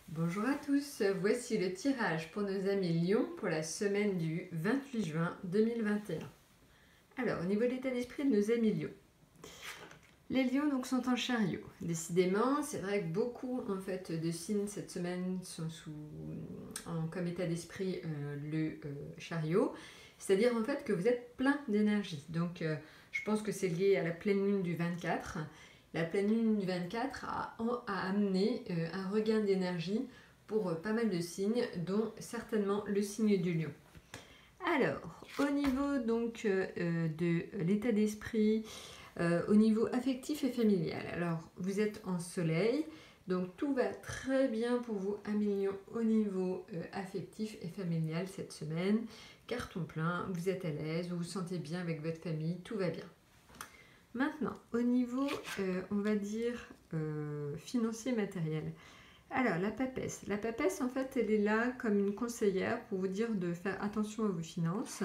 Bonjour à tous, voici le tirage pour nos amis Lion pour la semaine du 28 juin 2021. Alors, au niveau de l'état d'esprit de nos amis Lion. Les lions donc sont en chariot. Décidément, c'est vrai que beaucoup en fait de signes cette semaine sont comme état d'esprit le chariot. C'est-à-dire en fait que vous êtes plein d'énergie. Donc je pense que c'est lié à la pleine lune du 24. La pleine lune du 24 a amené un regain d'énergie pour pas mal de signes, dont certainement le signe du lion. Alors, au niveau donc de l'état d'esprit, au niveau affectif et familial, alors vous êtes en soleil, donc tout va très bien pour vous, amis lions, au niveau affectif et familial cette semaine. Carton plein, vous êtes à l'aise, vous vous sentez bien avec votre famille, tout va bien. Maintenant, au niveau, on va dire, financier matériel. Alors, la papesse. La papesse, en fait, elle est là comme une conseillère pour vous dire de faire attention à vos finances,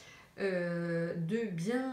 de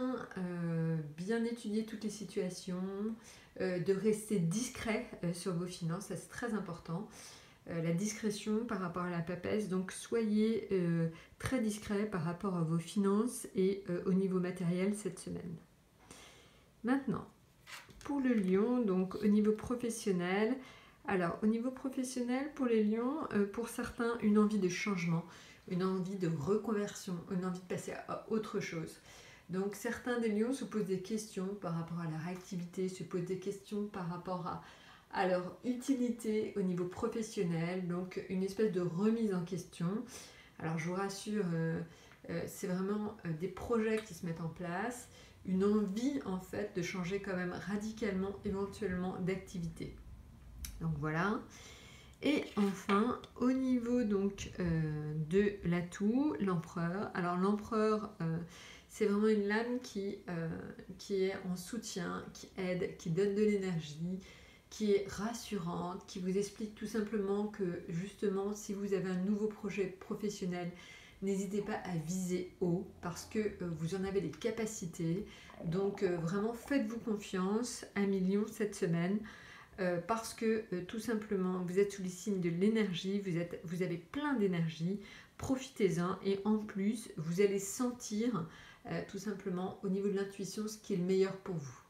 bien étudier toutes les situations, de rester discret sur vos finances, ça c'est très important. La discrétion par rapport à la papesse, donc soyez très discret par rapport à vos finances et au niveau matériel cette semaine. Maintenant, pour le lion, donc au niveau professionnel, alors au niveau professionnel pour les lions, pour certains, une envie de changement, une envie de reconversion, une envie de passer à autre chose. Donc certains des lions se posent des questions par rapport à leur activité, se posent des questions par rapport à leur utilité au niveau professionnel, donc une espèce de remise en question. Alors je vous rassure, c'est vraiment des projets qui se mettent en place, une envie en fait de changer quand même radicalement éventuellement d'activité. Donc voilà. Et enfin, au niveau donc de l'atout, l'empereur. Alors l'empereur, c'est vraiment une lame qui est en soutien, qui aide, qui donne de l'énergie, qui est rassurante, qui vous explique tout simplement que justement, si vous avez un nouveau projet professionnel, n'hésitez pas à viser haut parce que vous en avez les capacités. Donc vraiment, faites-vous confiance, amis lions cette semaine. Parce que tout simplement vous êtes sous les signes de l'énergie, vous avez plein d'énergie, profitez-en et en plus vous allez sentir tout simplement au niveau de l'intuition ce qui est le meilleur pour vous.